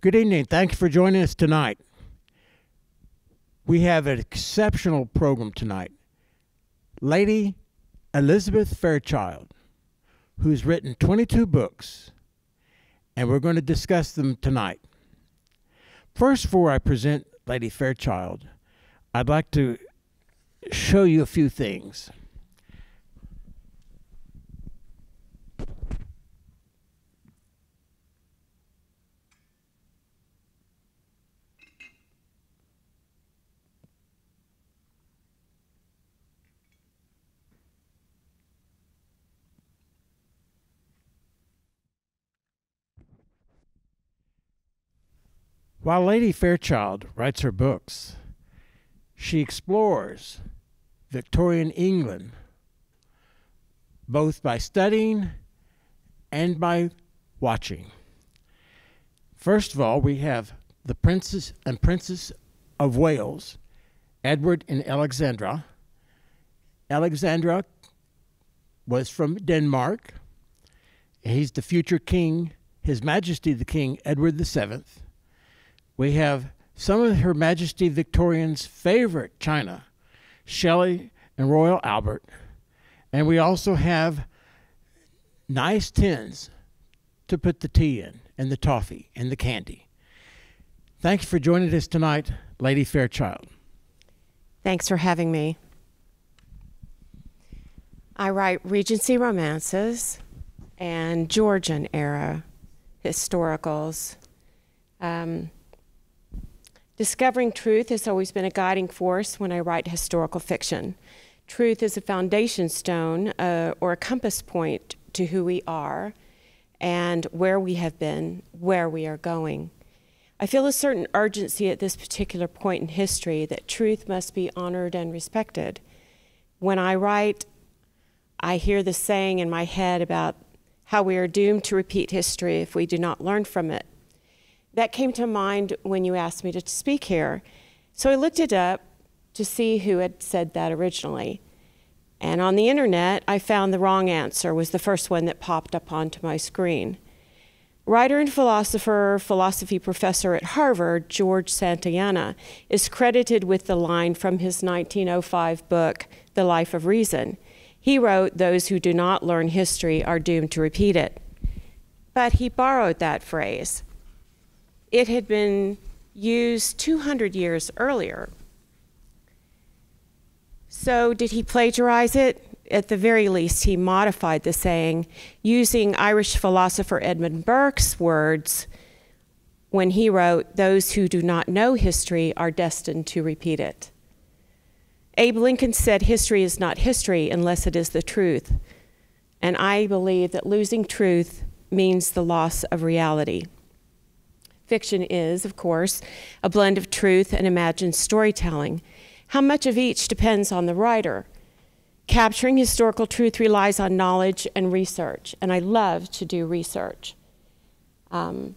Good evening. Thank you for joining us tonight. We have an exceptional program tonight. Lady Elisabeth Fairchild, who's written 22 books, and we're going to discuss them tonight. First, before I present Lady Fairchild, I'd like to show you a few things. While Lady Fairchild writes her books, she explores Victorian England, both by studying and by watching. First of all, we have the Princess and Princess of Wales, Edward and Alexandra. Alexandra was from Denmark. He's the future king, His Majesty the King, Edward VII. We have some of Her Majesty Victorian's favorite china, Shelley and Royal Albert. And we also have nice tins to put the tea in, and the toffee, and the candy. Thanks for joining us tonight, Lady Fairchild. Thanks for having me. I write Regency romances and Georgian era historicals. Discovering truth has always been a guiding force when I write historical fiction. Truth is a foundation stone or a compass point to who we are and where we have been, where we are going. I feel a certain urgency at this particular point in history that truth must be honored and respected. When I write, I hear the saying in my head about how we are doomed to repeat history if we do not learn from it. That came to mind when you asked me to speak here. So I looked it up to see who had said that originally. And on the internet, I found the wrong answer was the first one that popped up onto my screen. Writer and philosopher, philosophy professor at Harvard, George Santayana, is credited with the line from his 1905 book, The Life of Reason. He wrote, "Those who do not learn history are doomed to repeat it." But he borrowed that phrase. It had been used 200 years earlier. So did he plagiarize it? At the very least, he modified the saying using Irish philosopher Edmund Burke's words when he wrote, "Those who do not know history are destined to repeat it." Abe Lincoln said, "History is not history unless it is the truth." And I believe that losing truth means the loss of reality. Fiction is, of course, a blend of truth and imagined storytelling. How much of each depends on the writer. Capturing historical truth relies on knowledge and research, and I love to do research. The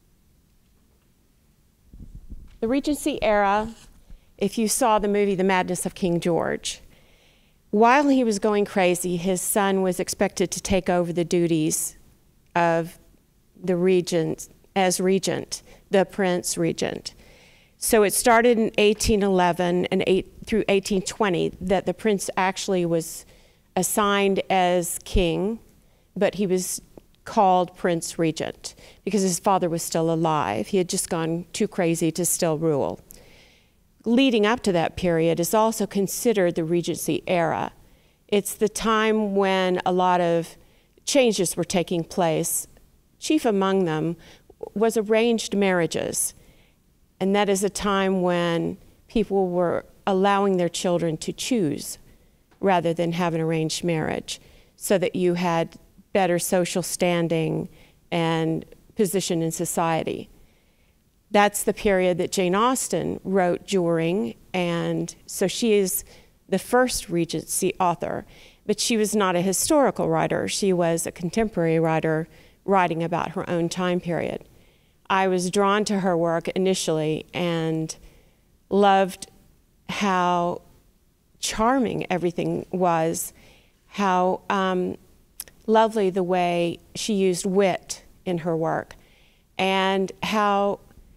Regency era, if you saw the movie The Madness of King George, while he was going crazy, his son was expected to take over the duties of the regent, as regent, the Prince Regent. So it started in 1811 and through 1820 that the prince actually was assigned as king, but he was called Prince Regent because his father was still alive. He had just gone too crazy to still rule. Leading up to that period is also considered the Regency era. It's the time when a lot of changes were taking place. Chief among them was arranged marriages. And that is a time when people were allowing their children to choose rather than have an arranged marriage so that you had better social standing and position in society. That's the period that Jane Austen wrote during, and so she is the first Regency author, but she was not a historical writer. She was a contemporary writer writing about her own time period. I was drawn to her work initially and loved how charming everything was, how lovely the way she used wit in her work, and how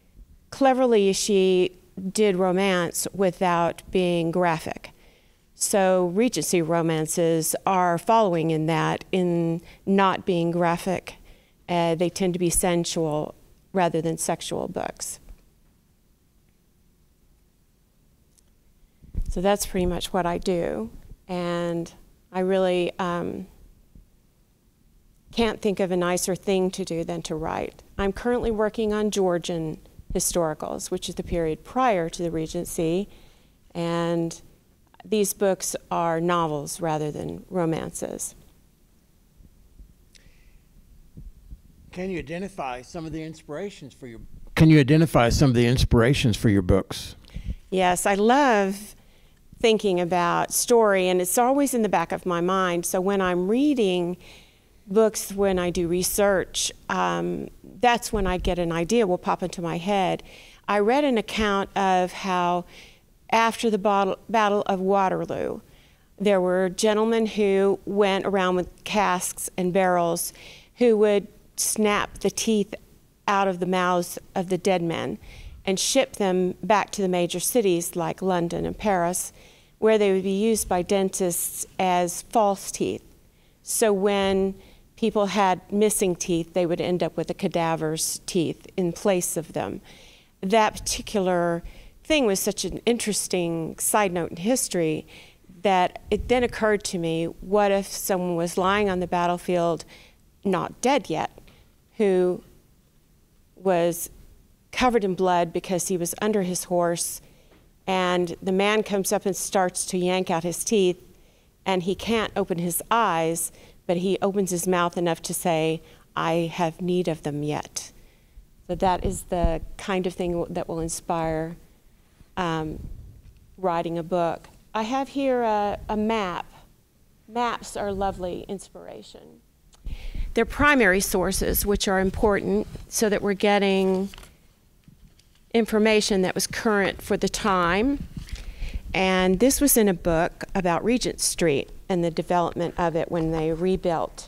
cleverly, she did romance without being graphic. So Regency romances are following in that, in not being graphic. They tend to be sensual rather than sexual books. So that's pretty much what I do. And I really can't think of a nicer thing to do than to write. I'm currently working on Georgian historicals, which is the period prior to the Regency, and these books are novels rather than romances. Can you identify some of the inspirations for your books? Yes, I love thinking about story, and it's always in the back of my mind. So when I'm reading books, when I do research, that's when I get an idea will pop into my head. I read an account of how after the Battle of Waterloo, there were gentlemen who went around with casks and barrels who would snap the teeth out of the mouths of the dead men and ship them back to the major cities like London and Paris, where they would be used by dentists as false teeth. So when people had missing teeth, they would end up with a cadaver's teeth in place of them. That particular thing was such an interesting side note in history that it then occurred to me, what if someone was lying on the battlefield, not dead yet, who was covered in blood because he was under his horse, and the man comes up and starts to yank out his teeth, and he can't open his eyes, but he opens his mouth enough to say, "I have need of them yet." So that is the kind of thing that will inspire writing a book. I have here a map. Maps are lovely inspiration. They're primary sources, which are important so that we're getting information that was current for the time. And this was in a book about Regent Street and the development of it when they rebuilt.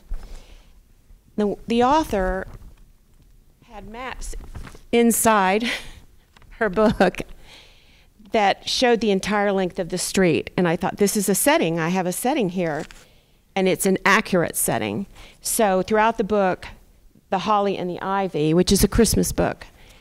The author had maps inside her book that showed the entire length of the street. And I thought, this is a setting. I have a setting here. And it's an accurate setting. So throughout the book, The Holly and the Ivy, which is a Christmas book,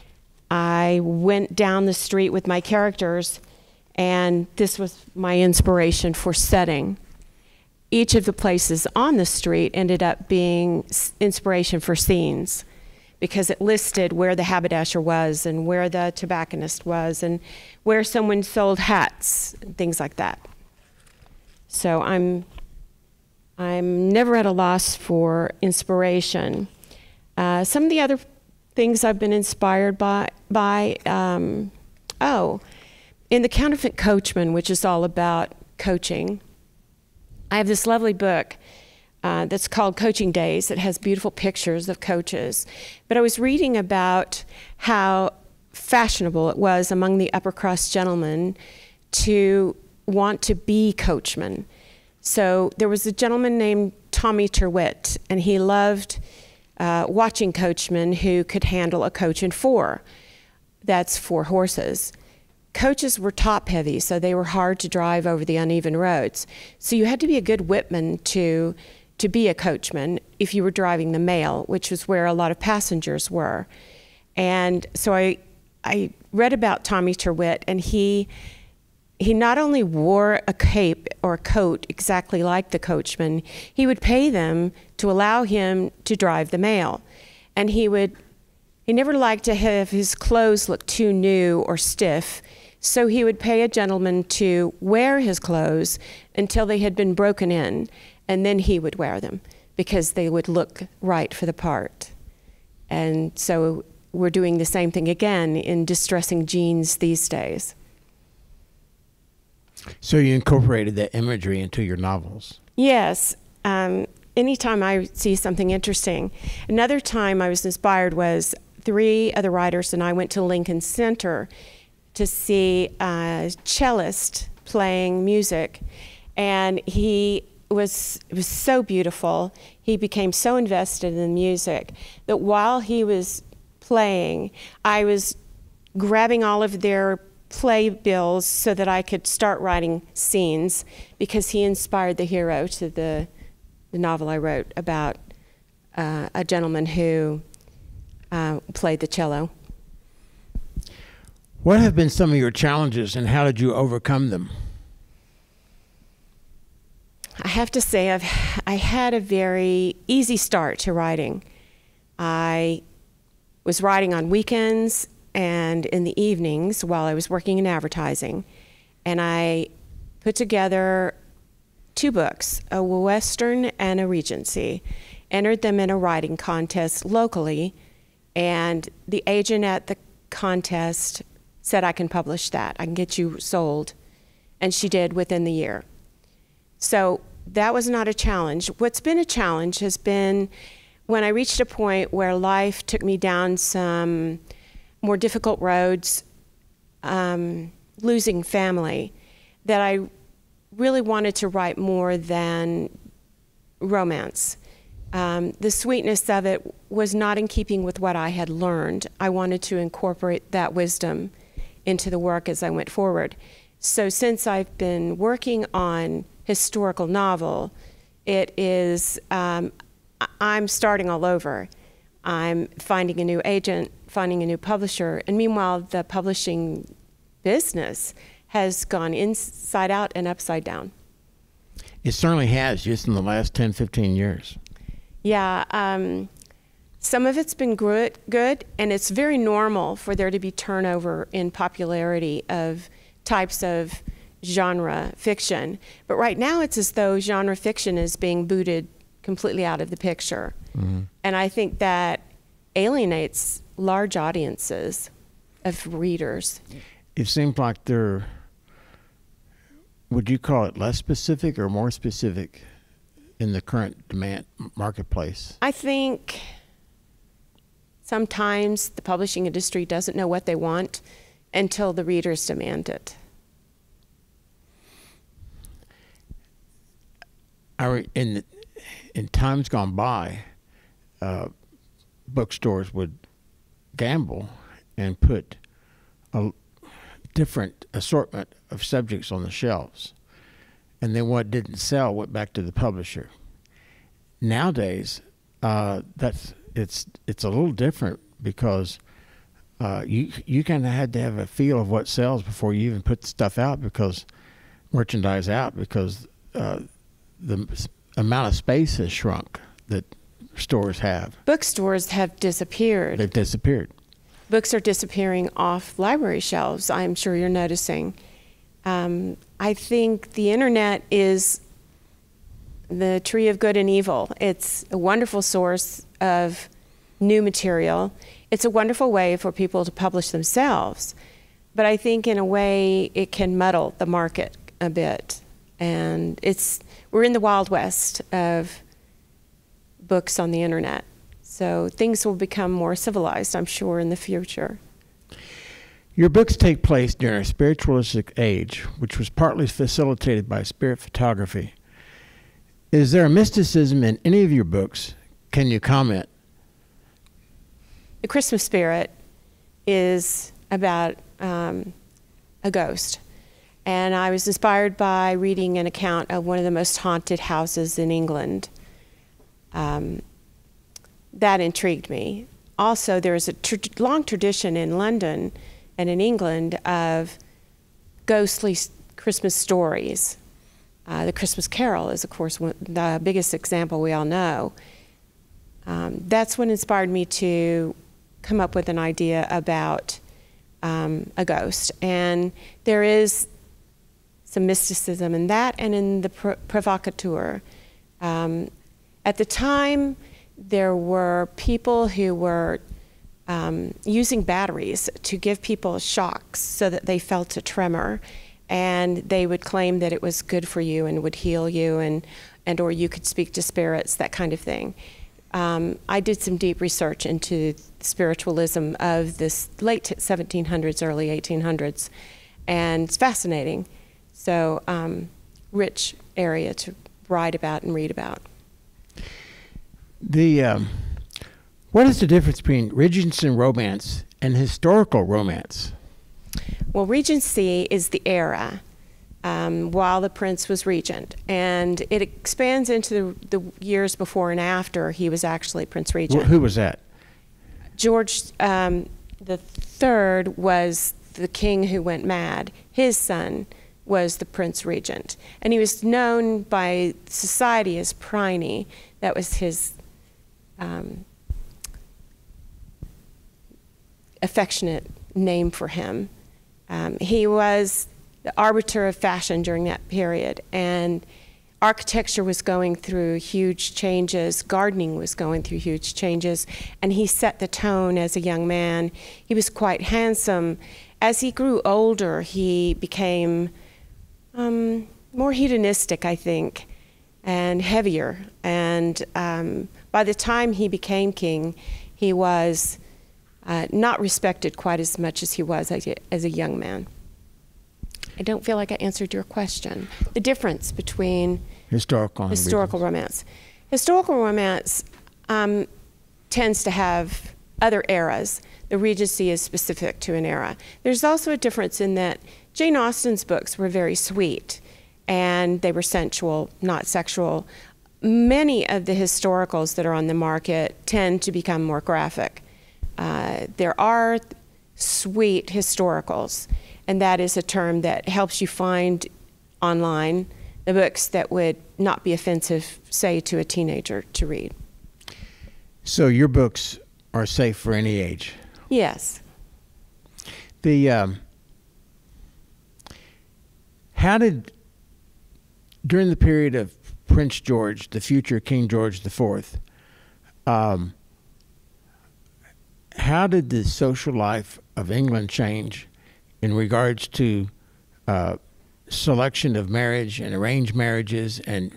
I went down the street with my characters, and this was my inspiration for setting. Each of the places on the street ended up being inspiration for scenes, because it listed where the haberdasher was and where the tobacconist was and where someone sold hats, things like that. So I'm never at a loss for inspiration. Some of the other things I've been inspired by in The Counterfeit Coachman, which is all about coaching, I have this lovely book that's called Coaching Days. It has beautiful pictures of coaches. But I was reading about how fashionable it was among the upper crust gentlemen to want to be coachmen. So there was a gentleman named Tommy Terwitt, and he loved watching coachmen who could handle a coach and four. That's 4 horses. Coaches were top heavy, so they were hard to drive over the uneven roads. So you had to be a good whipman to be a coachman if you were driving the mail, which was where a lot of passengers were. And so I read about Tommy Terwitt, and he not only wore a cape or a coat exactly like the coachman, he would pay them to allow him to drive the mail. And he never liked to have his clothes look too new or stiff, so he would pay a gentleman to wear his clothes until they had been broken in, and then he would wear them because they would look right for the part. And so we're doing the same thing again in distressing jeans these days. So you incorporated that imagery into your novels? Yes. Anytime I see something interesting. Another time I was inspired was 3 other writers and I went to Lincoln Center to see a cellist playing music. And it was so beautiful. He became so invested in the music that while he was playing, I was grabbing all of their playbills so that I could start writing scenes, because he inspired the hero to the novel I wrote about a gentleman who played the cello. What have been some of your challenges, and how did you overcome them? I have to say I had a very easy start to writing. I was writing on weekends and in the evenings while I was working in advertising. And I put together 2 books, a Western and a Regency, entered them in a writing contest locally, and the agent at the contest said, I can publish that, I can get you sold. And she did within the year. So that was not a challenge. What's been a challenge has been when I reached a point where life took me down some more difficult roads, losing family, that I really wanted to write more than romance. The sweetness of it was not in keeping with what I had learned. I wanted to incorporate that wisdom into the work as I went forward. So since I've been working on historical novel, it is, I'm starting all over. I'm finding a new agent, finding a new publisher, and meanwhile the publishing business has gone inside out and upside down. It certainly has, just in the last 10, 15 years. Yeah, some of it's been good, and it's very normal for there to be turnover in popularity of types of genre fiction. But right now it's as though genre fiction is being booted completely out of the picture. Mm-hmm. And I think that alienates large audiences of readers. It seems like they're, would you call it less specific or more specific in the current demand marketplace? I think sometimes the publishing industry doesn't know what they want until the readers demand it. In times gone by, bookstores would gamble and put a different assortment of subjects on the shelves, and then what didn't sell went back to the publisher. Nowadays, it's a little different, because you kind of had to have a feel of what sells before you even put the stuff out, merchandise out, because the amount of space has shrunk that stores have. Bookstores have disappeared. They've disappeared. Books are disappearing off library shelves, I'm sure you're noticing. I think the internet is the tree of good and evil. It's a wonderful source of new material. It's a wonderful way for people to publish themselves. But I think in a way it can muddle the market a bit. And we're in the Wild West of books on the internet. So things will become more civilized, I'm sure, in the future. Your books take place during a spiritualistic age, which was partly facilitated by spirit photography. Is there a mysticism in any of your books? Can you comment? The Christmas Spirit is about a ghost. And I was inspired by reading an account of one of the most haunted houses in England. That intrigued me. Also, there's a long tradition in London and in England of ghostly Christmas stories. The Christmas Carol is, of course, the biggest example we all know. That's what inspired me to come up with an idea about a ghost. And there is some mysticism in that and in the provocateur. At the time, there were people who were using batteries to give people shocks so that they felt a tremor, and they would claim that it was good for you and would heal you, and or you could speak to spirits, that kind of thing. I did some deep research into spiritualism of this late 1700s, early 1800s, and it's fascinating. So, rich area to write about and read about. What is the difference between Regency romance and historical romance? Well, Regency is the era while the prince was regent, and it expands into the years before and after he was actually Prince Regent. Who was that? George the Third was the king who went mad. His son was the Prince Regent, and he was known by society as Pliny. That was his affectionate name for him. He was the arbiter of fashion during that period, and architecture was going through huge changes, gardening was going through huge changes, and he set the tone as a young man. He was quite handsome. As he grew older, he became more hedonistic, I think, and heavier. And by the time he became king, he was not respected quite as much as he was as a young man. I don't feel like I answered your question. The difference between historical romance. Historical romance tends to have other eras. The Regency is specific to an era. There's also a difference in that Jane Austen's books were very sweet, and they were sensual, not sexual. Many of the historicals that are on the market tend to become more graphic. There are sweet historicals, and that is a term that helps you find online the books that would not be offensive, say, to a teenager to read. So your books are safe for any age? Yes. How did, during the period of Prince George, the future King George IV, how did the social life of England change in regards to selection of marriage and arranged marriages and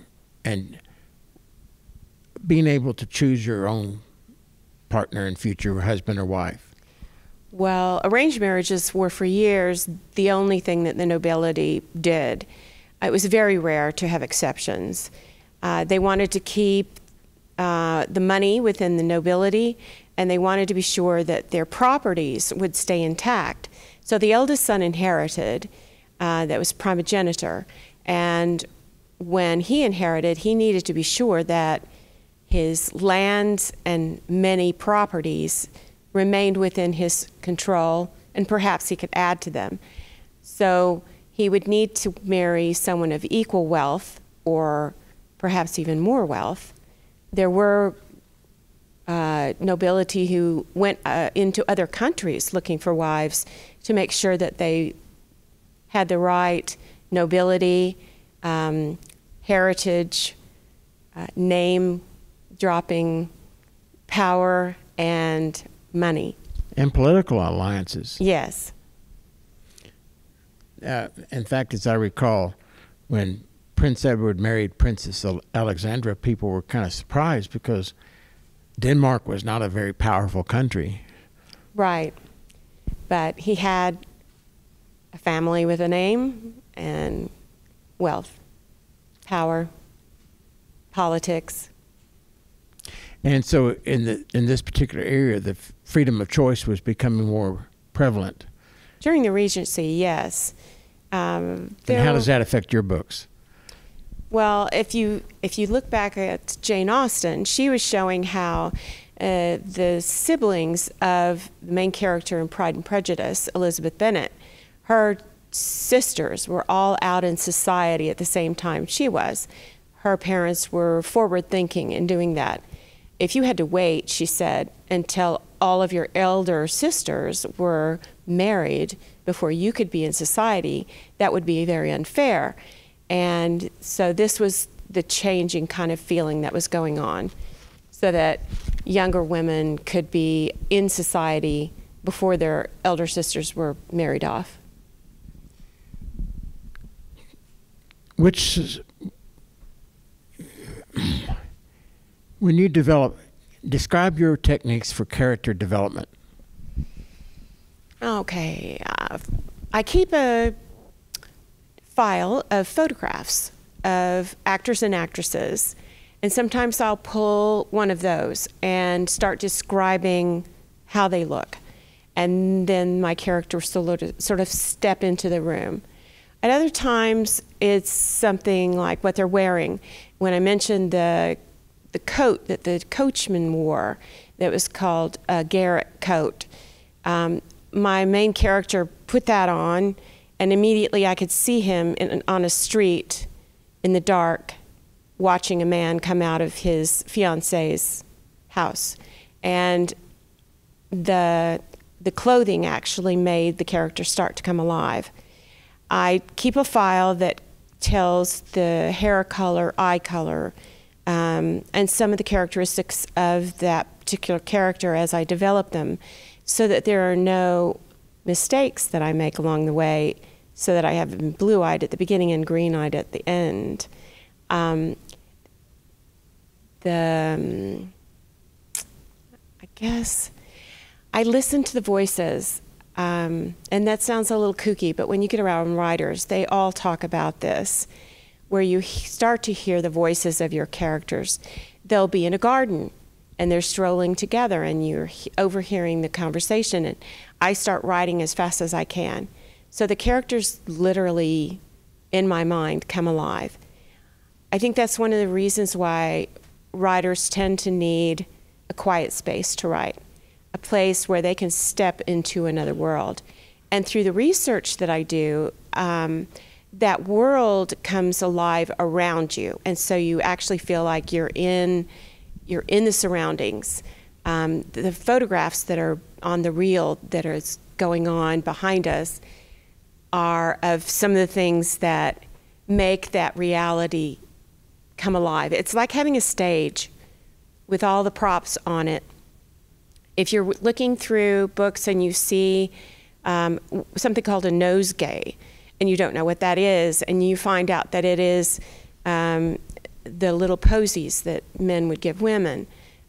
being able to choose your own partner and future husband or wife? Well, arranged marriages were for years the only thing that the nobility did. It was very rare to have exceptions. They wanted to keep the money within the nobility, and they wanted to be sure that their properties would stay intact. So the eldest son inherited, that was primogeniture, and when he inherited, he needed to be sure that his lands and many properties remained within his control, and perhaps he could add to them. So he would need to marry someone of equal wealth, or perhaps even more wealth. There were nobility who went into other countries looking for wives to make sure that they had the right nobility, heritage, name-dropping power, and money. And political alliances. Yes. In fact, as I recall, when Prince Edward married Princess Alexandra, people were kind of surprised because Denmark was not a very powerful country. Right. But he had a family with a name and wealth, power, politics. And so in this particular area, the freedom of choice was becoming more prevalent. During the Regency, yes. And how does that affect your books? Well, if you look back at Jane Austen, she was showing how the siblings of the main character in Pride and Prejudice, Elizabeth Bennet, her sisters were all out in society at the same time she was. Her parents were forward-thinking in doing that. If you had to wait, she said, until all of your elder sisters were married before you could be in society, that would be very unfair. And so this was the changing kind of feeling that was going on, so that younger women could be in society before their elder sisters were married off. When you describe your techniques for character development. Okay, I keep a file of photographs of actors and actresses, and sometimes I'll pull one of those and start describing how they look. and then my character sort of step into the room. At other times, it's something like what they're wearing. When I mentioned the coat that the coachman wore, that was called a Garrett coat, my main character put that on, and immediately I could see him on a street in the dark, watching a man come out of his fiance's house. And the clothing actually made the character start to come alive. I keep a file that tells the hair color, eye color, and some of the characteristics of that particular character as I develop them, so that there are no mistakes that I make along the way, so that I have them blue-eyed at the beginning and green-eyed at the end. I guess I listen to the voices, and that sounds a little kooky, but when you get around writers, they all talk about this, where you start to hear the voices of your characters. They'll be in a garden, and they're strolling together, and you're overhearing the conversation, and I start writing as fast as I can. So the characters literally, in my mind, come alive. I think that's one of the reasons why writers tend to need a quiet space to write, a place where they can step into another world. And through the research that I do, that world comes alive around you, and so you actually feel like you're in the surroundings. The photographs that are on the reel that is going on behind us are of some of the things that make that reality come alive. It's like having a stage with all the props on it. If you're looking through books and you see something called a nosegay, and you don't know what that is, and you find out that it is the little posies that men would give women,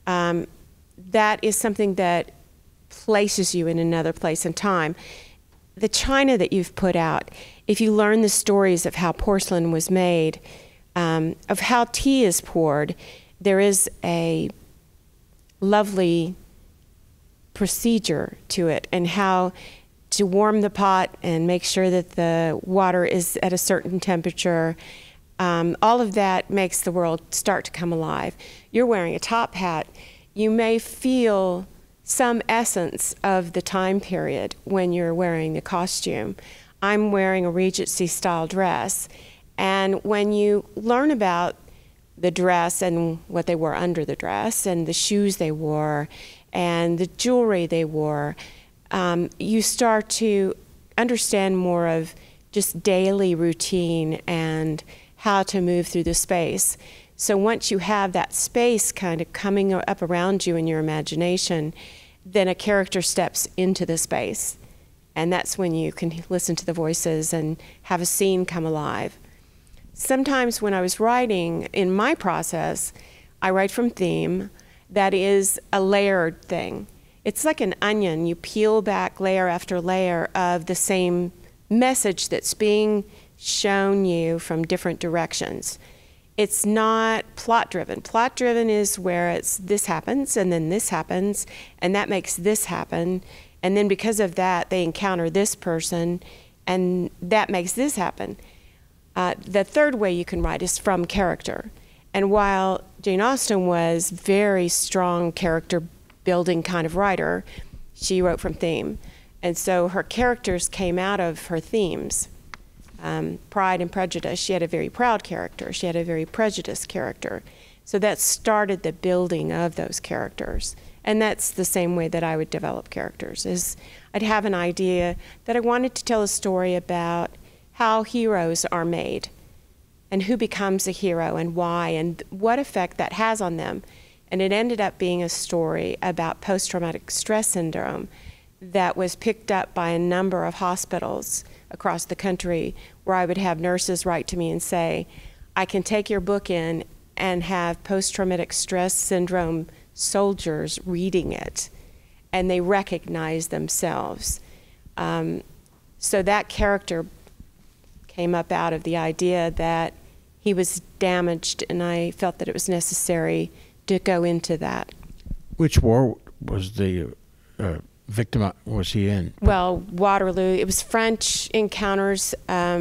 that is something that places you in another place and time. The china that you've put out, if you learn the stories of how porcelain was made, of how tea is poured, there is a lovely procedure to it, and how to warm the pot and make sure that the water is at a certain temperature. All of that makes the world start to come alive. You're wearing a top hat. You may feel some essence of the time period when you're wearing the costume. I'm wearing a Regency style dress, and when you learn about the dress and what they wore under the dress and the shoes they wore and the jewelry they wore, you start to understand more of just daily routine and how to move through the space. So once you have that space kind of coming up around you in your imagination, then a character steps into the space. And that's when you can listen to the voices and have a scene come alive. Sometimes when I was writing, in my process, I write from theme. That is a layered thing. It's like an onion. You peel back layer after layer of the same message that's being shown you from different directions. It's not plot-driven. Plot-driven is where it's this happens, and then this happens, and that makes this happen, and then because of that, they encounter this person, and that makes this happen. The third way you can write is from character. And while Jane Austen was very strong character building kind of writer, she wrote from theme. And so her characters came out of her themes. Pride and Prejudice, she had a very proud character. She had a very prejudiced character. So that started the building of those characters. And that's the same way that I would develop characters, is I'd have an idea that I wanted to tell a story about how heroes are made and who becomes a hero and why and what effect that has on them. And it ended up being a story about post-traumatic stress syndrome that was picked up by a number of hospitals across the country, where I would have nurses write to me and say, I can take your book in and have post-traumatic stress syndrome soldiers reading it, and they recognize themselves. So that character came up out of the idea that he was damaged, and I felt that it was necessary to go into that. Which war was the victim was he in? Well, Waterloo. It was French encounters.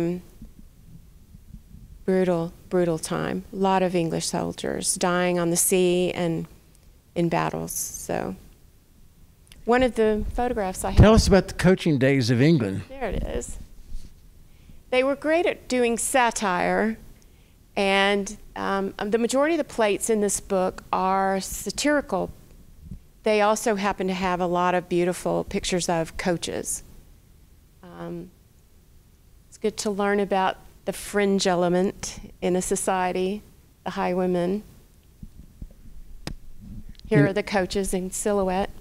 Brutal time. A lot of English soldiers dying on the sea and in battles. So, one of the photographs I have. Tell us about the coaching days of England. There it is. They were great at doing satire, and the majority of the plates in this book are satirical. They also happen to have a lot of beautiful pictures of coaches. It's good to learn about the fringe element in a society, the highwaymen. Here are the coaches in silhouette.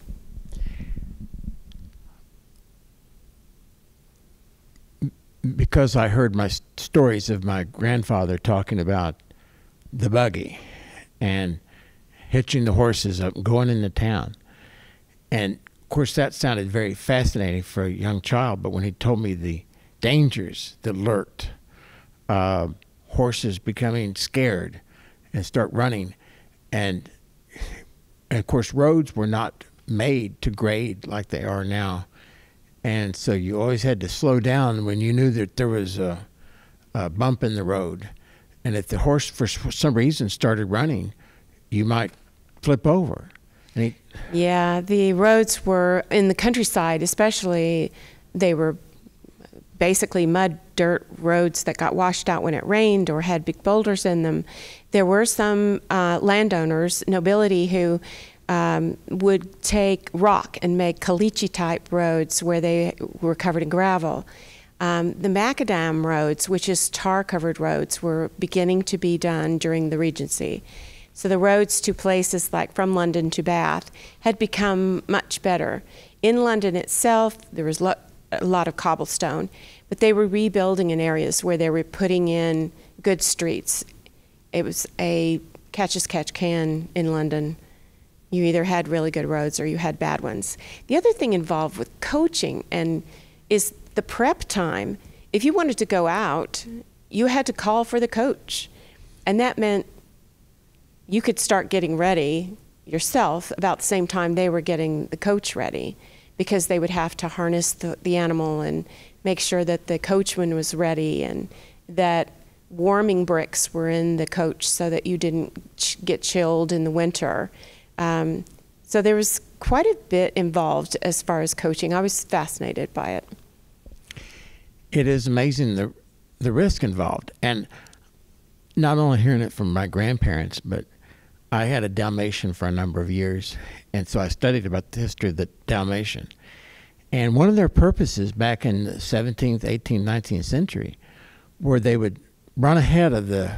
Because I heard my stories of my grandfather talking about the buggy and hitching the horses up and going into town. And, of course, that sounded very fascinating for a young child, but when he told me the dangers that lurked, horses becoming scared and start running, and of course, roads were not made to grade like they are now. And so you always had to slow down when you knew that there was a bump in the road. And if the horse, for some reason, started running, you might flip over. Yeah, the roads were, in the countryside especially, they were basically mud, dirt roads that got washed out when it rained or had big boulders in them. There were some landowners, nobility, who would take rock and make caliche-type roads where they were covered in gravel. The macadam roads, which is tar-covered roads, were beginning to be done during the Regency. So the roads to places like from London to Bath had become much better. In London itself, there was a lot of cobblestone, but they were rebuilding in areas where they were putting in good streets. It was a catch-as-catch-can in London. You either had really good roads or you had bad ones. The other thing involved with coaching is the prep time. If you wanted to go out, you had to call for the coach. And that meant you could start getting ready yourself about the same time they were getting the coach ready, because they would have to harness the animal and make sure that the coachman was ready and that warming bricks were in the coach so that you didn't get chilled in the winter. So there was quite a bit involved as far as coaching. I was fascinated by it. It is amazing the risk involved. And not only hearing it from my grandparents, but I had a Dalmatian for a number of years, and so I studied about the history of the Dalmatian. And one of their purposes back in the 17th, 18th, 19th century were they would run ahead of the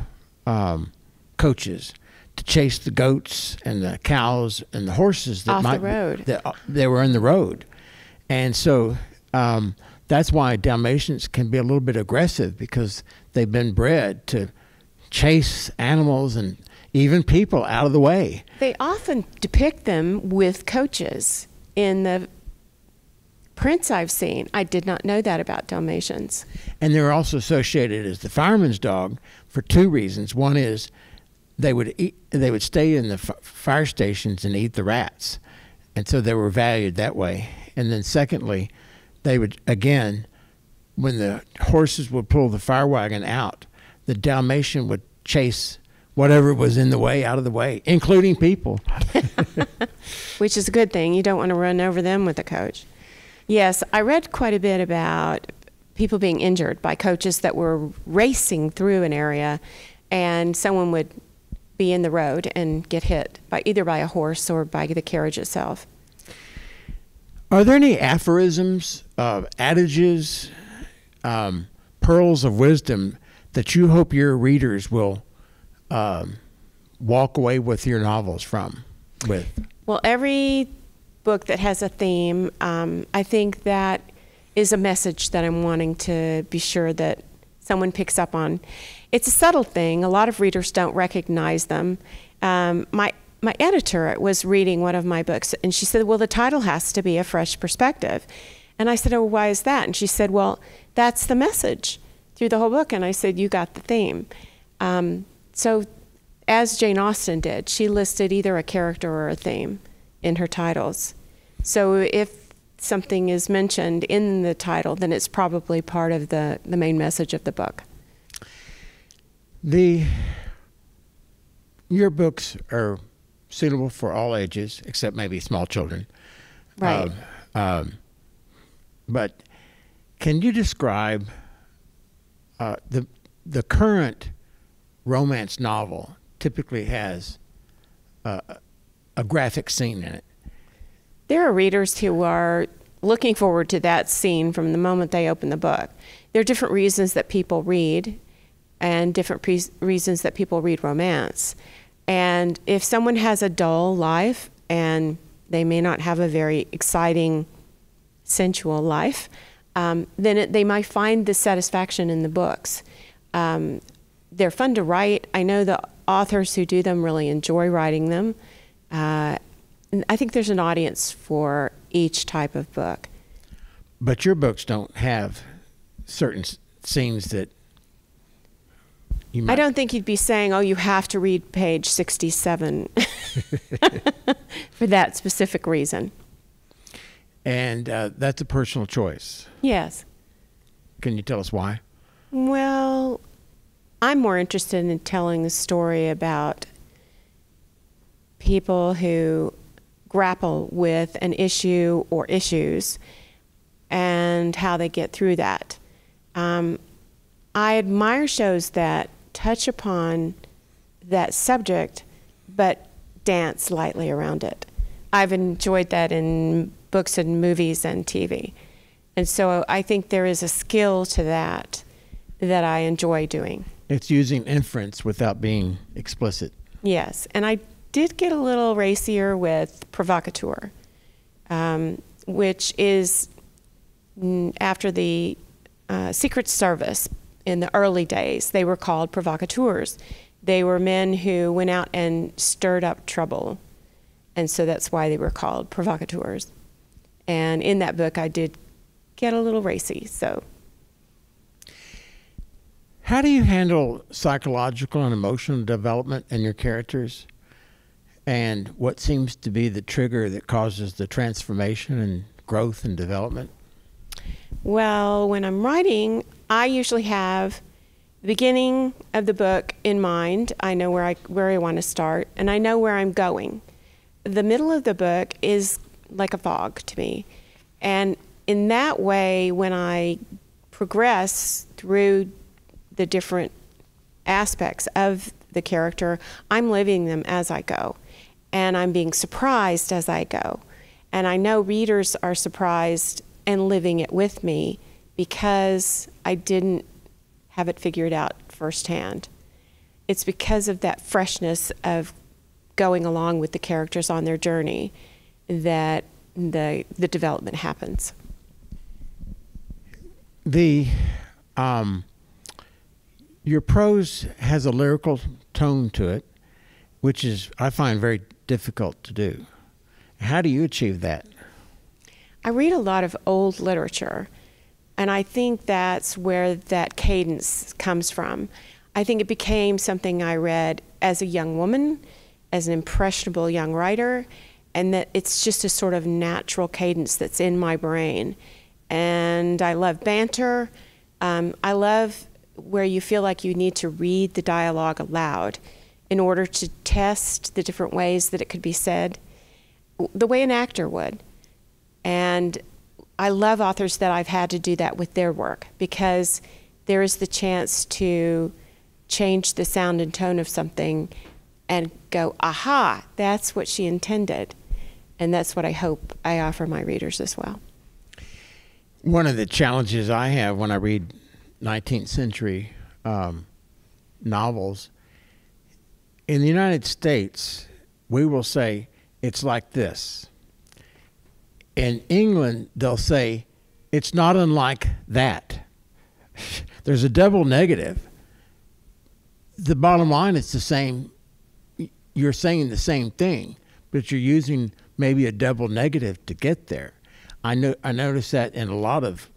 coaches to chase the goats and the cows and the horses that off the road. They were in the road. And so that's why Dalmatians can be a little bit aggressive, because they've been bred to chase animals and even people out of the way. They often depict them with coaches in the prints I've seen. I did not know that about Dalmatians. And they're also associated as the fireman's dog for two reasons. One is they would stay in the fire stations and eat the rats, and so they were valued that way. And then secondly, they would, again, when the horses would pull the fire wagon out, the Dalmatian would chase whatever was in the way out of the way, including people. Which is a good thing. You don't want to run over them with a coach. Yes, I read quite a bit about people being injured by coaches that were racing through an area, and someone would be in the road and get hit either by a horse or by the carriage itself. Are there any aphorisms, adages, pearls of wisdom that you hope your readers will walk away with your novels with? Well, every book that has a theme, I think that is a message that I'm wanting to be sure that someone picks up on. It's a subtle thing. A lot of readers don't recognize them. My editor was reading one of my books, and she said, well, the title has to be A Fresh Perspective. And I said, oh, why is that? And she said, well, that's the message through the whole book. And I said, you got the theme. So as Jane Austen did, she listed either a character or a theme in her titles. So if something is mentioned in the title, then it's probably part of the main message of the book. Your books are suitable for all ages, except maybe small children. Right. But can you describe the current romance novel typically has a graphic scene in it? There are readers who are looking forward to that scene from the moment they open the book. There are different reasons that people read, and different reasons that people read romance. And if someone has a dull life and they may not have a very exciting, sensual life, then they might find the satisfaction in the books. They're fun to write. I know the authors who do them really enjoy writing them. And I think there's an audience for each type of book. But your books don't have certain scenes that you might... I don't think you'd be saying, oh, you have to read page 67 for that specific reason. And that's a personal choice. Yes. Can you tell us why? Well, I'm more interested in telling a story about people who grapple with an issue or issues and how they get through that. I admire shows that touch upon that subject but dance lightly around it. I've enjoyed that in books and movies and TV. And so I think there is a skill to that I enjoy doing. It's using inference without being explicit. Yes, and I did get a little racier with provocateur, which is after the Secret Service in the early days. They were called provocateurs. They were men who went out and stirred up trouble, and so that's why they were called provocateurs. And in that book, I did get a little racy. So, how do you handle psychological and emotional development in your characters, and what seems to be the trigger that causes the transformation and growth and development? Well, when I'm writing, I usually have the beginning of the book in mind. I know where I want to start, and I know where I'm going. The middle of the book is like a fog to me. And in that way, when I progress through the different aspects of the character, I'm living them as I go. And I'm being surprised as I go. And I know readers are surprised and living it with me because I didn't have it figured out firsthand. It's because of that freshness of going along with the characters on their journey that the development happens. Your prose has a lyrical tone to it, which is, I find, very difficult to do. How do you achieve that? I read a lot of old literature, and I think that's where that cadence comes from. I think it became something I read as a young woman, as an impressionable young writer, and that it's just a sort of natural cadence that's in my brain. And I love banter. I love where you feel like you need to read the dialogue aloud in order to test the different ways that it could be said, the way an actor would. And I love authors that I've had to do that with their work, because there is the chance to change the sound and tone of something and go, aha, that's what she intended. And that's what I hope I offer my readers as well. One of the challenges I have when I read 19th century novels, in the United States, we will say, it's like this. In England, they'll say, it's not unlike that. There's a double negative. The bottom line is the same. You're saying the same thing, but you're using maybe a double negative to get there. I noticed that in a lot of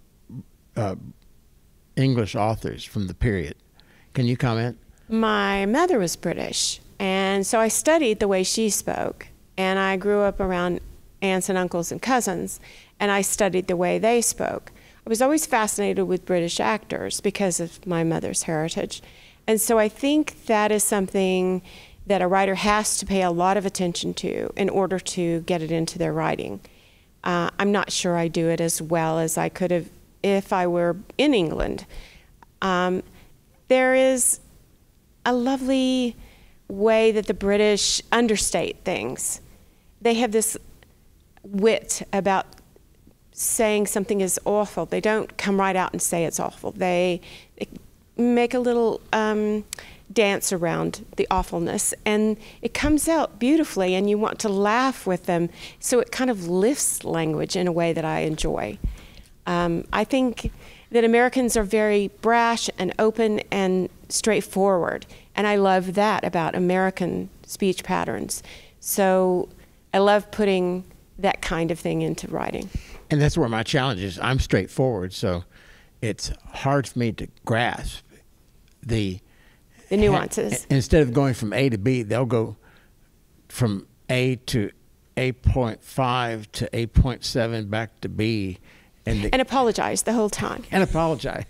English authors from the period. Can you comment? My mother was British, and so I studied the way she spoke, and I grew up around aunts and uncles and cousins, and I studied the way they spoke. I was always fascinated with British actors because of my mother's heritage. And so I think that is something that a writer has to pay a lot of attention to in order to get it into their writing. I'm not sure I do it as well as I could have if I were in England. There is a lovely way that the British understate things. They have this wit about saying something is awful. They don't come right out and say it's awful. They make a little dance around the awfulness, and it comes out beautifully, and you want to laugh with them. So it kind of lifts language in a way that I enjoy. I think that Americans are very brash and open and straightforward, and I love that about American speech patterns. So I love putting that kind of thing into writing. And that's where my challenge is. I'm straightforward, so it's hard for me to grasp the nuances. Instead of going from A to B, they'll go from A to 8.5 to 8.7 back to B. And apologize the whole time. And apologize.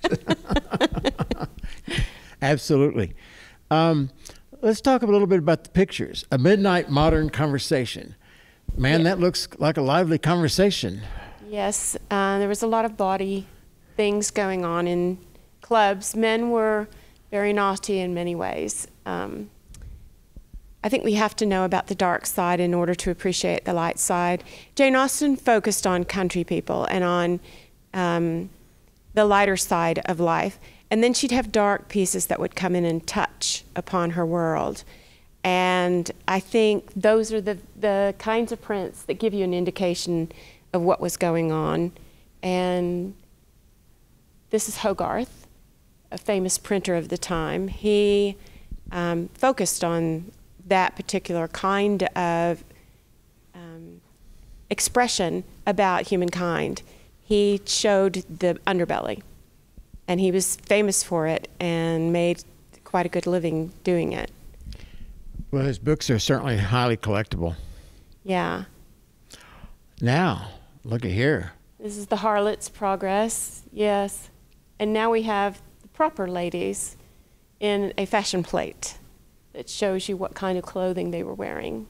Absolutely. Let's talk a little bit about the pictures. A midnight modern conversation. Man, that looks like a lively conversation. Yes, there was a lot of bawdy things going on in clubs. Men were very naughty in many ways. I think we have to know about the dark side in order to appreciate the light side. Jane Austen focused on country people and on the lighter side of life. And then she'd have dark pieces that would come in and touch upon her world. And I think those are the kinds of prints that give you an indication of what was going on. And this is Hogarth, a famous printer of the time. He focused on that particular kind of expression about humankind. He showed the underbelly, and he was famous for it and made quite a good living doing it. Well, his books are certainly highly collectible. Yeah. Now, look at here. This is the Harlot's Progress, yes. And now we have the proper ladies in a fashion plate that shows you what kind of clothing they were wearing.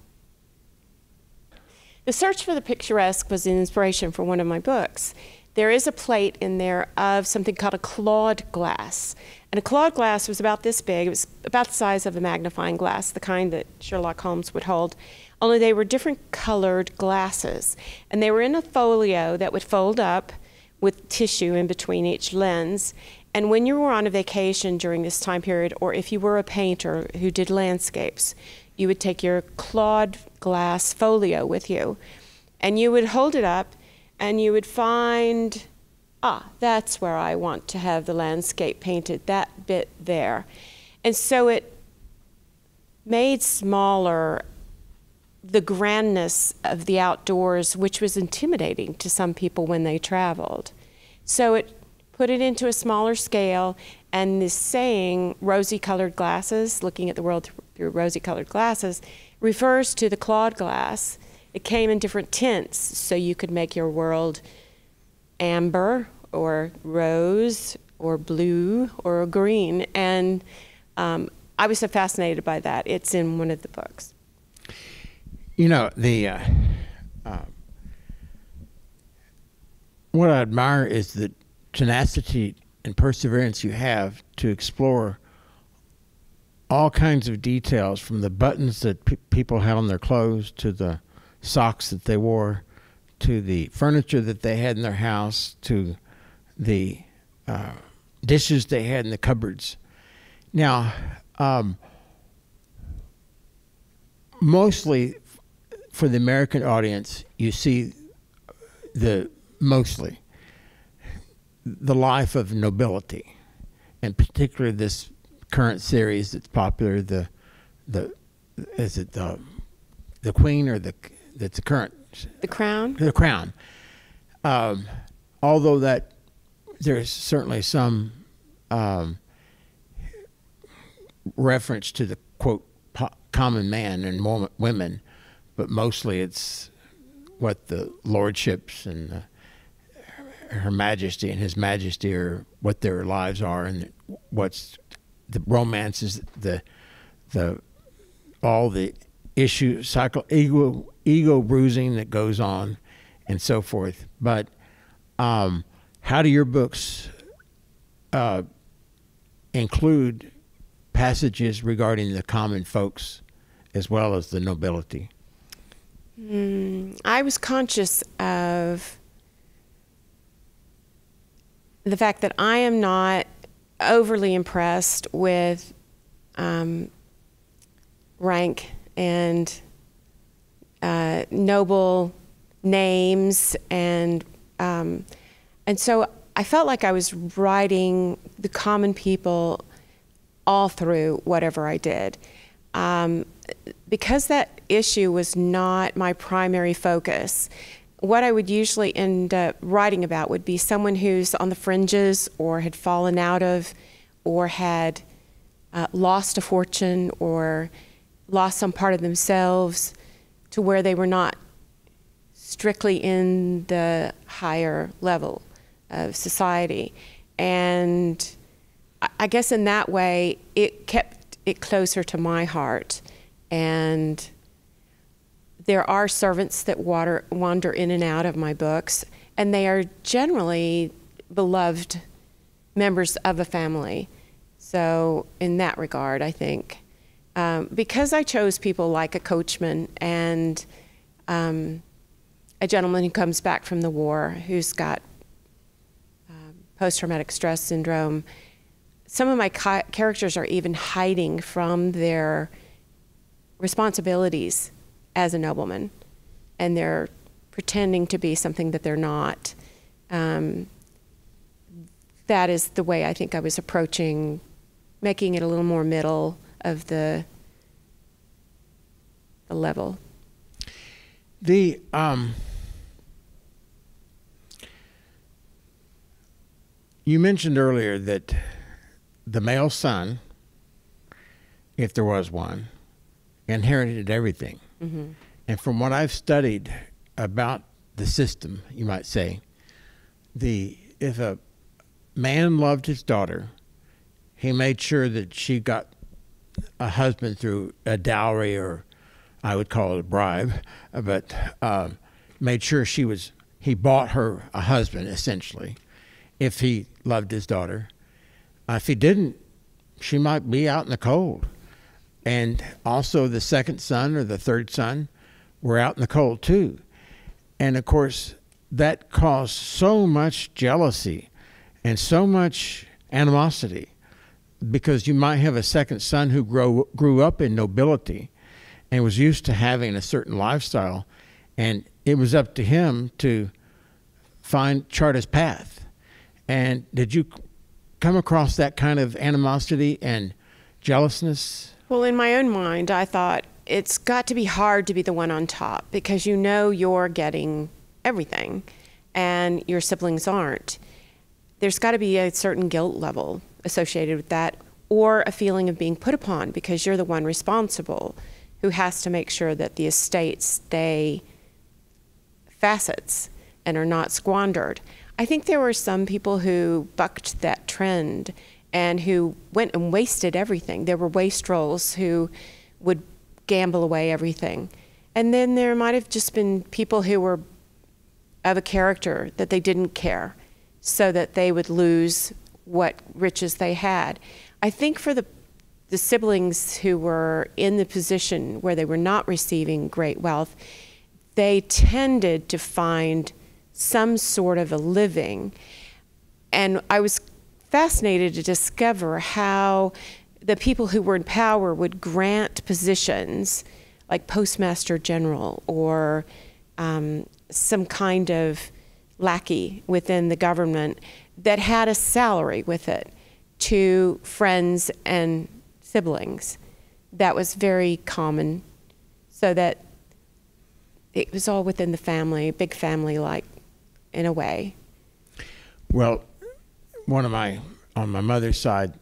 The search for the picturesque was an inspiration for one of my books. There is a plate in there of something called a clawed glass. And a clawed glass was about this big. It was about the size of a magnifying glass, the kind that Sherlock Holmes would hold, only they were different colored glasses. And they were in a folio that would fold up with tissue in between each lens. And when you were on a vacation during this time period, or if you were a painter who did landscapes, you would take your clawed glass folio with you, and you would hold it up, and you would find, that's where I want to have the landscape painted, that bit there. And so it made smaller the grandness of the outdoors, which was intimidating to some people when they traveled. So it put it into a smaller scale, and this saying, rosy-colored glasses, looking at the world through rosy-colored glasses, refers to the clawed glass. It came in different tints, so you could make your world amber or rose or blue or green. And I was so fascinated by that. It's in one of the books. You know, what I admire is the tenacity and perseverance you have to explore all kinds of details, from the buttons that people had on their clothes to the socks that they wore, to the furniture that they had in their house, to the dishes they had in the cupboards. Now, mostly for the American audience, you see mostly the life of nobility, and particularly this current series that's popular, the Queen, or that's the current? The Crown? The Crown. Although that there's certainly some reference to the, quote, common man and women, but mostly it's what the lordships and Her Majesty and His Majesty, or what their lives are, and what's the romances, all the issues, ego bruising that goes on, and so forth. But how do your books include passages regarding the common folks as well as the nobility? I was conscious of the fact that I am not overly impressed with rank and noble names, and so I felt like I was writing the common people all through whatever I did. Because that issue was not my primary focus, what I would usually end up writing about would be someone who's on the fringes, or had fallen out of, or had lost a fortune, or lost some part of themselves, to where they were not strictly in the higher level of society. And I guess in that way, it kept it closer to my heart. And there are servants that wander in and out of my books, and they are generally beloved members of a family. So in that regard, I think, because I chose people like a coachman and a gentleman who comes back from the war who's got post-traumatic stress syndrome, some of my characters are even hiding from their responsibilities as a nobleman, and they're pretending to be something that they're not. That is the way I think I was approaching, making it a little more middle of the level. You mentioned earlier that the male son, if there was one, inherited everything. Mm-hmm. And from what I've studied about the system, you might say, if a man loved his daughter, he made sure that she got a husband through a dowry, or I would call it a bribe, but made sure he bought her a husband, essentially, if he loved his daughter. If he didn't, she might be out in the cold. And also the second son or the third son were out in the cold too. And of course, that caused so much jealousy and so much animosity, because you might have a second son who grew up in nobility and was used to having a certain lifestyle, and it was up to him to chart his path. And did you come across that kind of animosity and jealousness? Well, in my own mind, I thought it's got to be hard to be the one on top, because you know you're getting everything and your siblings aren't. There's got to be a certain guilt level associated with that, or a feeling of being put upon because you're the one responsible who has to make sure that the estates stay facets and are not squandered. I think there were some people who bucked that trend and who went and wasted everything. There were wastrels who would gamble away everything. And then there might have just been people who were of a character that they didn't care, so that they would lose what riches they had. I think for the siblings who were in the position where they were not receiving great wealth, they tended to find some sort of a living. And I was fascinated to discover how the people who were in power would grant positions like postmaster general, or some kind of lackey within the government that had a salary with it, to friends and siblings. That was very common, so that it was all within the family, big family like, in a way. Well, on my mother's side,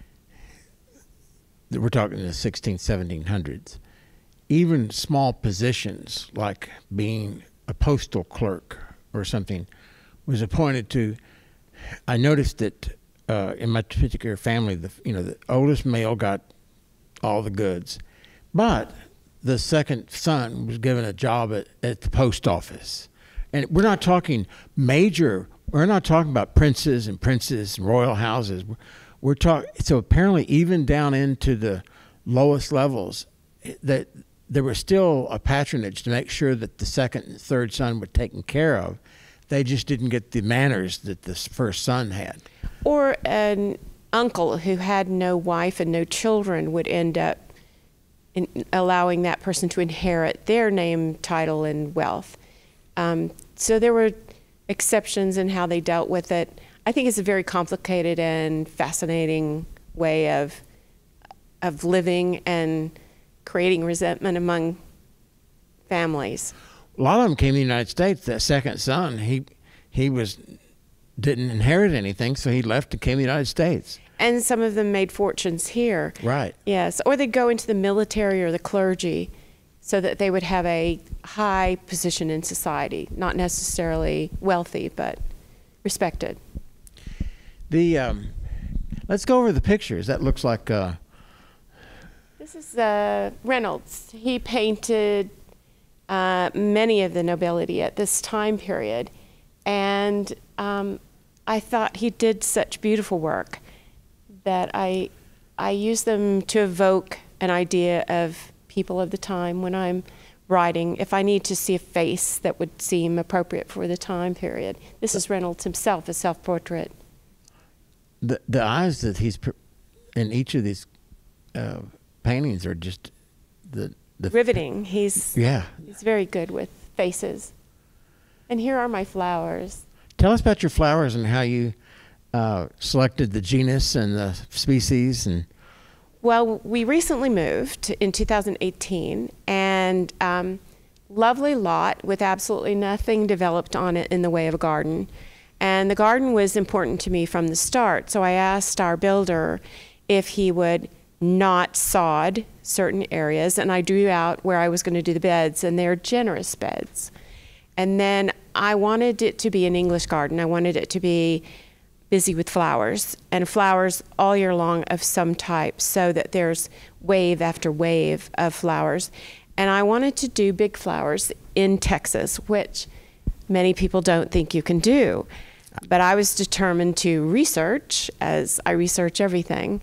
we're talking in the 1700s, even small positions like being a postal clerk or something was appointed to, I noticed that in my particular family, the oldest male got all the goods, but the second son was given a job at the post office. And we're not talking we're not talking about princes and princesses and royal houses. We're talking, so apparently even down into the lowest levels, that there was still a patronage to make sure that the second and third son were taken care of. They just didn't get the manners that the first son had. Or an uncle who had no wife and no children would end up allowing that person to inherit their name, title, and wealth. So there were exceptions in how they dealt with it. I think it's a very complicated and fascinating way of living and creating resentment among families. A lot of them came to the United States. That second son, he didn't inherit anything, so he left and came to the United States. And some of them made fortunes here. Right. Yes, or they'd go into the military or the clergy so that they would have a high position in society, not necessarily wealthy, but respected. Let's go over the pictures. That looks like... This is Reynolds. He painted many of the nobility at this time period, and I thought he did such beautiful work that I use them to evoke an idea of people of the time when I'm writing, if I need to see a face that would seem appropriate for the time period. This is Reynolds himself, a self-portrait. The eyes that he's in each of these paintings are just the riveting. He's very good with faces. And here are my flowers. Tell us about your flowers and how you selected the genus and the species. And well, we recently moved in 2018, and lovely lot with absolutely nothing developed on it in the way of a garden. And the garden was important to me from the start, so I asked our builder if he would not sod certain areas, and I drew out where I was going to do the beds, and they're generous beds. And then I wanted it to be an English garden. I wanted it to be busy with flowers, and flowers all year long of some type, so that there's wave after wave of flowers. And I wanted to do big flowers in Texas, which many people don't think you can do. But I was determined to research, as I research everything.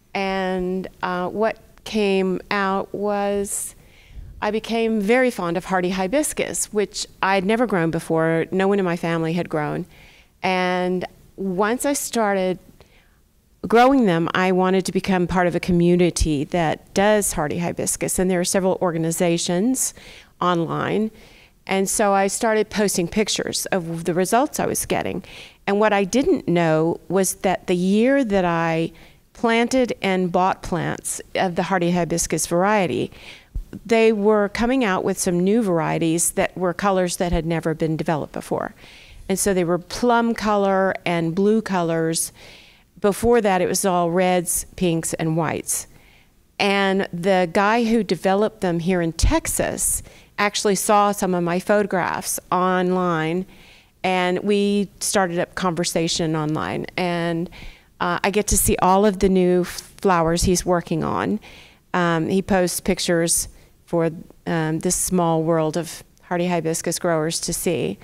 And what came out was I became very fond of hardy hibiscus, which I'd never grown before. No one in my family had grown. And once I started growing them, I wanted to become part of a community that does hardy hibiscus. And there are several organizations online. And so I started posting pictures of the results I was getting. And what I didn't know was that the year that I planted and bought plants of the hardy hibiscus variety, they were coming out with some new varieties that were colors that had never been developed before. And so they were plum color and blue colors. Before that, it was all reds, pinks, and whites. And the guy who developed them here in Texas actually saw some of my photographs online, and we started up conversation online. And I get to see all of the new flowers he's working on. He posts pictures for this small world of hardy hibiscus growers to see.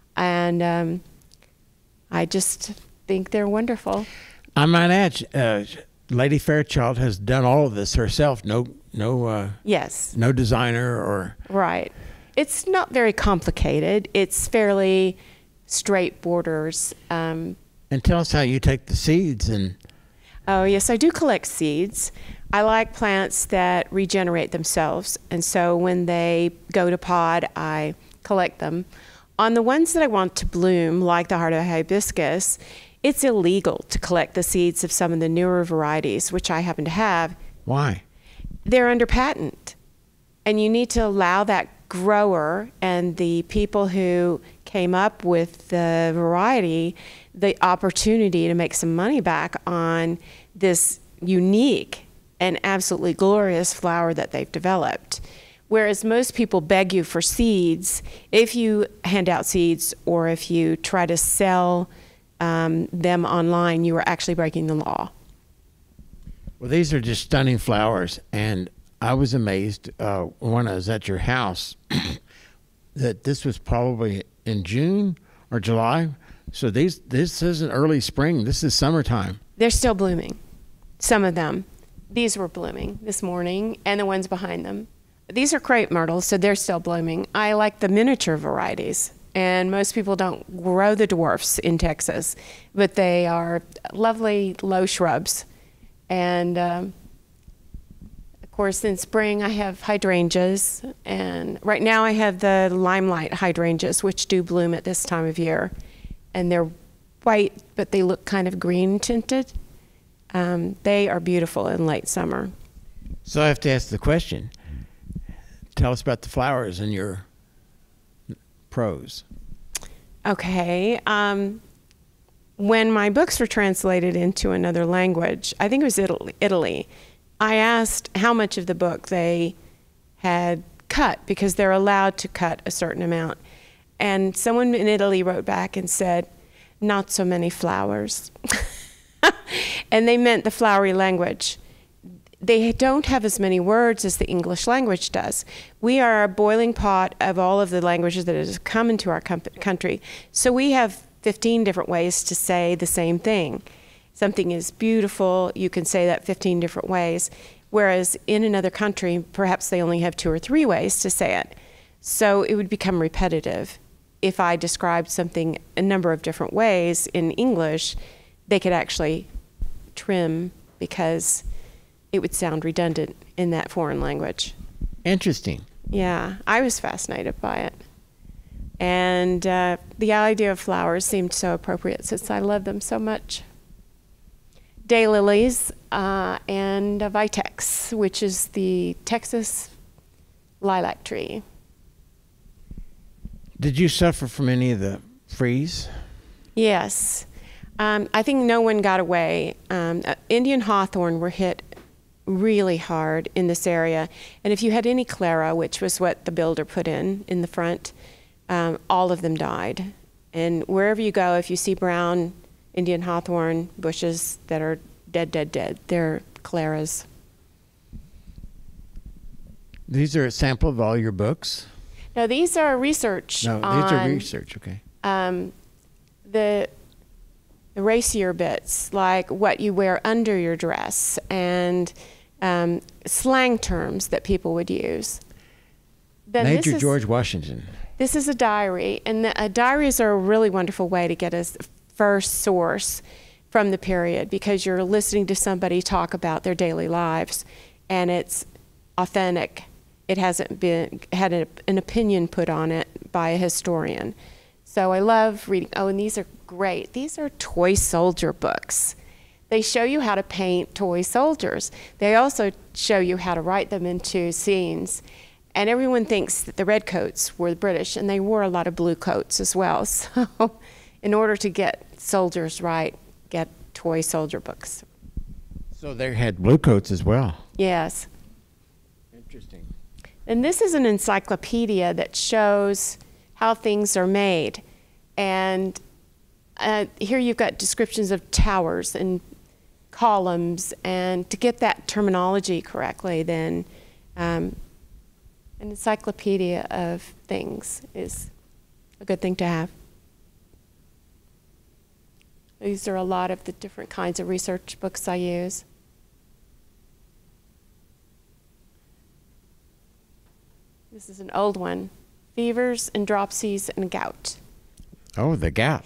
And I just think they're wonderful. I might add, Lady Fairchild has done all of this herself. Yes. No designer or... Right. It's not very complicated. It's fairly straight borders. And tell us how you take the seeds and... Oh, yes, I do collect seeds. I like plants that regenerate themselves. And so when they go to pod, I collect them. On the ones that I want to bloom, like the hardy hibiscus, it's illegal to collect the seeds of some of the newer varieties, which I happen to have. Why? They're under patent. And you need to allow that grower and the people who came up with the variety the opportunity to make some money back on this unique and absolutely glorious flower that they've developed. Whereas most people beg you for seeds. If you hand out seeds or if you try to sell them online, you are actually breaking the law. Well, these are just stunning flowers, and I was amazed when I was at your house that this was probably in June or July. So this isn't early spring. This is summertime. They're still blooming, some of them. These were blooming this morning, and the ones behind them. These are crepe myrtles, so they're still blooming. I like the miniature varieties, and most people don't grow the dwarfs in Texas, but they are lovely low shrubs. And of course, in spring, I have hydrangeas, and right now I have the limelight hydrangeas, which do bloom at this time of year. And they're white, but they look kind of green tinted. They are beautiful in late summer. So I have to ask the question. Tell us about the flowers in your prose. Okay. When my books were translated into another language, I think it was Italy, I asked how much of the book they had cut, because they're allowed to cut a certain amount. And someone in Italy wrote back and said, not so many flowers. And they meant the flowery language. They don't have as many words as the English language does. We are a boiling pot of all of the languages that have come into our country. So we have 15 different ways to say the same thing. Something is beautiful, you can say that 15 different ways. Whereas in another country, perhaps they only have 2 or 3 ways to say it. So it would become repetitive. If I described something a number of different ways in English, they could actually trim because it would sound redundant in that foreign language. Interesting. Yeah, I was fascinated by it. And the idea of flowers seemed so appropriate since I love them so much. Daylilies and vitex, which is the Texas lilac tree. Did you suffer from any of the freeze? Yes. I think no one got away. Indian hawthorn were hit really hard in this area. And if you had any clara, which was what the builder put in the front, all of them died. And wherever you go, if you see brown Indian hawthorn bushes that are dead, they're claras. These are a sample of all your books? No, these are research. No, these are research, okay. The racier bits, like what you wear under your dress, and slang terms that people would use. Then Major George Washington. This is a diary, and diaries are a really wonderful way to get a first source from the period, because you're listening to somebody talk about their daily lives, and it's authentic. It hasn't been had an opinion put on it by a historian. So I love reading. Oh, and these are great. These are toy soldier books. They show you how to paint toy soldiers. They also show you how to write them into scenes. And everyone thinks that the redcoats were the British, and they wore a lot of blue coats as well. So in order to get soldiers right, get toy soldier books. So they had blue coats as well. Yes. Interesting. And this is an encyclopedia that shows how things are made. And here you've got descriptions of towers and columns. And to get that terminology correctly, then an encyclopedia of things is a good thing to have. These are a lot of the different kinds of research books I use. This is an old one. Fevers and dropsies and gout. Oh, the gout.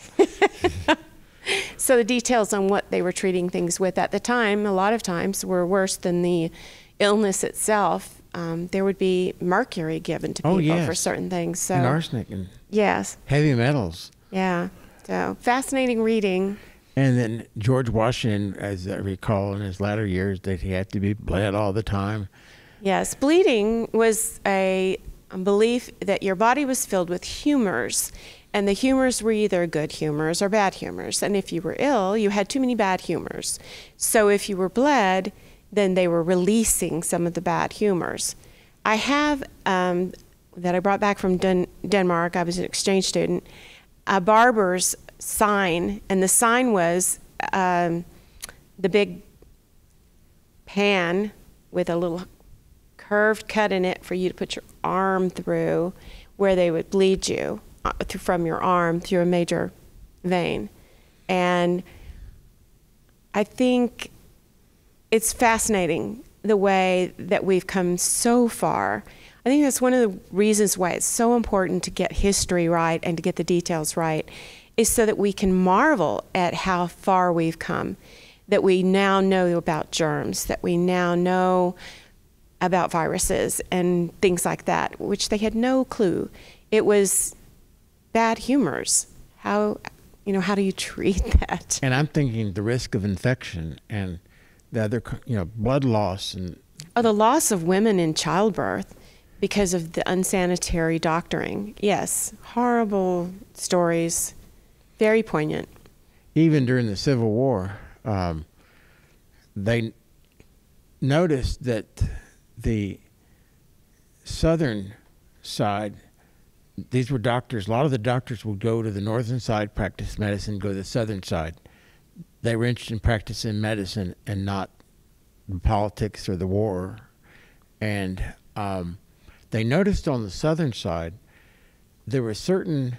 So the details on what they were treating things with at the time, a lot of times, were worse than the illness itself. There would be mercury given to people for certain things. So, and arsenic and yes, heavy metals. Yeah. So fascinating reading. And then George Washington, as I recall in his latter years, that he had to be bled all the time. Yes, bleeding was a belief that your body was filled with humors, and the humors were either good humors or bad humors. And if you were ill, you had too many bad humors. So if you were bled, then they were releasing some of the bad humors. I have, that I brought back from Denmark, I was an exchange student, a barber's sign, and the sign was the big pan with a little curved cut in it for you to put your arm through, where they would bleed you from your arm through a major vein. And I think it's fascinating the way that we've come so far. I think that's one of the reasons why it's so important to get history right and to get the details right, is so that we can marvel at how far we've come, that we now know about germs, that we now know about viruses and things like that, which they had no clue. It was bad humors. How do you treat that? And I'm thinking the risk of infection and the other, blood loss and... Oh, the loss of women in childbirth because of the unsanitary doctoring. Yes, horrible stories, very poignant. Even during the Civil War, they noticed that the southern side, these were doctors, a lot of the doctors would go to the northern side, practice medicine, go to the southern side. They were interested in practicing medicine and not the politics or the war. And they noticed on the southern side, there were certain,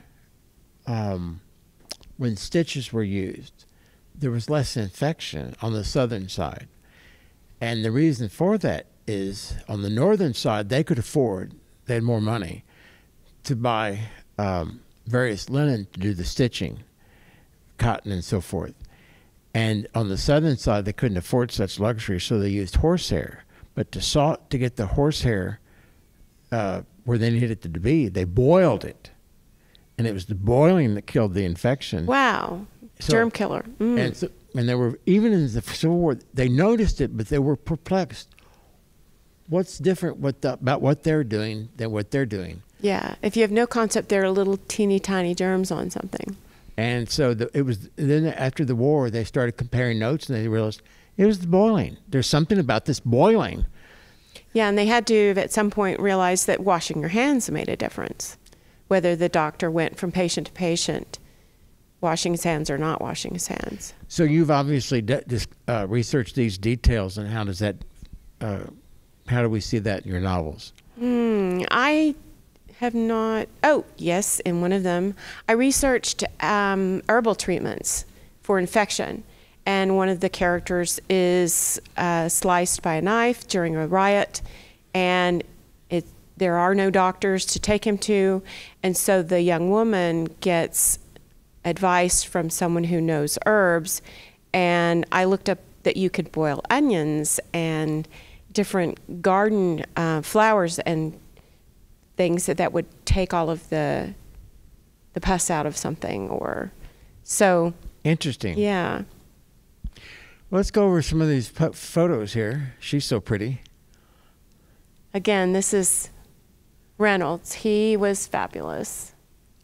when stitches were used, there was less infection on the southern side. And the reason for that is on the northern side, they could afford, they had more money, to buy various linen to do the stitching, cotton and so forth. And on the southern side, they couldn't afford such luxury, so they used horsehair. But to get the horsehair where they needed it to be, they boiled it. And it was the boiling that killed the infection. Wow. Germ killer. And they were, even in the Civil War, they noticed it, but they were perplexed. What's different about what they're doing than what they're doing? Yeah. If you have no concept, there are little teeny tiny germs on something. And so then after the war, they started comparing notes, and they realized it was the boiling. There's something about this boiling. Yeah, and they had to, at some point, realize that washing your hands made a difference, whether the doctor went from patient to patient, washing his hands or not washing his hands. So you've obviously researched these details, and how does that, how do we see that in your novels? I have not. Oh, yes, in one of them, I researched herbal treatments for infection, and one of the characters is sliced by a knife during a riot, and there are no doctors to take him to, and so the young woman gets advice from someone who knows herbs, and I looked up that you could boil onions and different garden flowers and things that would take all of the pus out of something, or so. Interesting. Yeah. Let's go over some of these photos here. She's so pretty. Again, this is Reynolds. He was fabulous.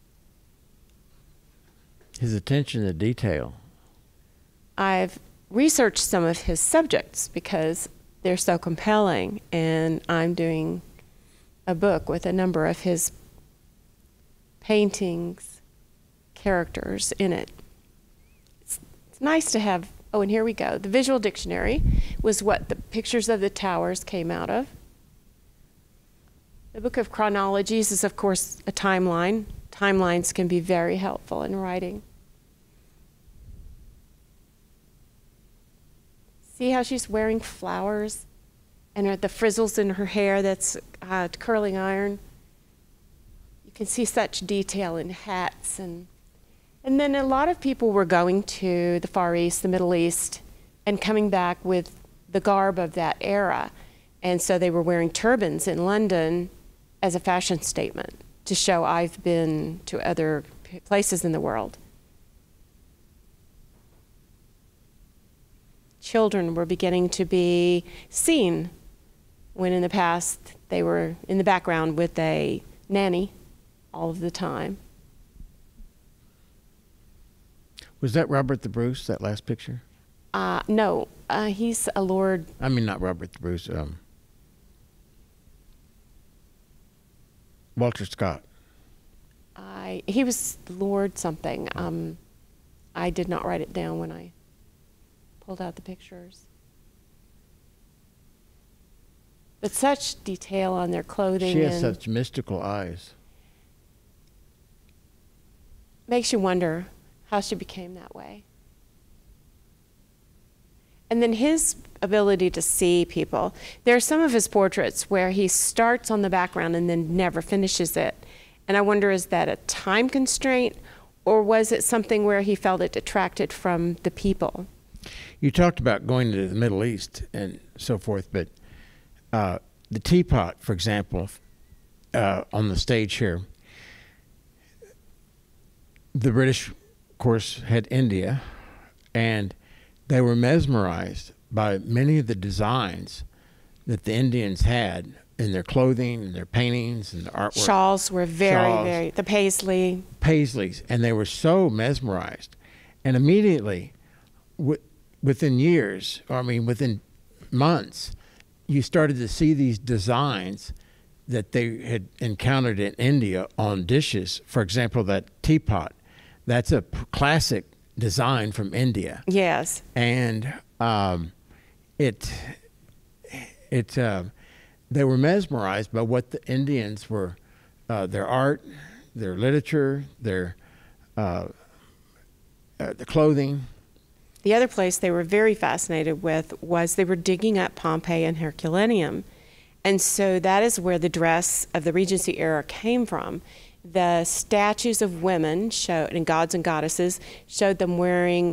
His attention to detail. I've researched some of his subjects because they're so compelling, and I'm doing a book with a number of his paintings, characters in it. It's nice to have, oh, and here we go. The visual dictionary was what the pictures of the towers came out of. The book of chronologies is, of course, a timeline. Timelines can be very helpful in writing. See how she's wearing flowers and the frizzles in her hair, that's curling iron. You can see such detail in hats. And then a lot of people were going to the Far East, the Middle East, and coming back with the garb of that era. And so they were wearing turbans in London as a fashion statement to show I've been to other places in the world. Children were beginning to be seen when in the past they were in the background with a nanny all of the time. Was that Robert the Bruce, that last picture? No, he's a lord. I mean, not Robert the Bruce. Walter Scott. He was Lord something. I did not write it down when I pulled out the pictures. But such detail on their clothing. She has such mystical eyes. Makes you wonder how she became that way. And then his ability to see people. There are some of his portraits where he starts on the background and then never finishes it. And I wonder, is that a time constraint, or was it something where he felt it detracted from the people? You talked about going to the Middle East and so forth, but the teapot, for example, on the stage here, the British, of course, had India, and they were mesmerized by many of the designs that the Indians had in their clothing and their paintings and their artwork. Shawls were very, the Paisleys, and they were so mesmerized. And immediately, within years, or I mean within months, you started to see these designs that they had encountered in India on dishes. For example, that teapot, that's a classic design from India. Yes. And they were mesmerized by what the Indians were, their art, their literature, their the clothing. The other place they were very fascinated with was they were digging up Pompeii and Herculaneum. And so that is where the dress of the Regency era came from. The statues of women and gods and goddesses showed them wearing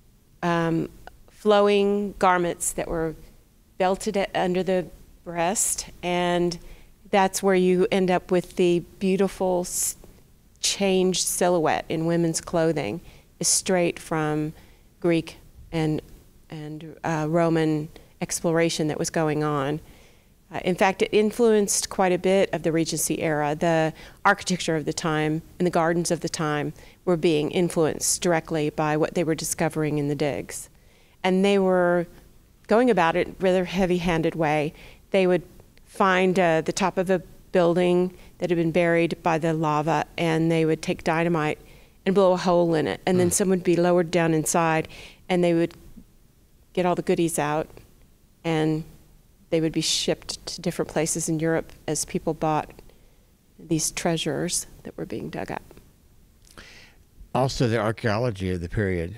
flowing garments that were belted under the breast, and that's where you end up with the beautiful changed silhouette in women's clothing, is straight from Greek and Roman exploration that was going on. In fact, it influenced quite a bit of the Regency era. The architecture of the time and the gardens of the time were being influenced directly by what they were discovering in the digs. And they were going about it in a rather heavy-handed way. They would find the top of a building that had been buried by the lava, and they would take dynamite and blow a hole in it. And then someone would be lowered down inside, and they would get all the goodies out, and they would be shipped to different places in Europe as people bought these treasures that were being dug up. Also, the archaeology of the period